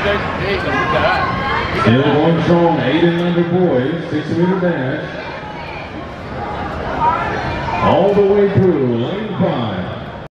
Still going strong, 8 and under boys, 6-meter dash. All the way through.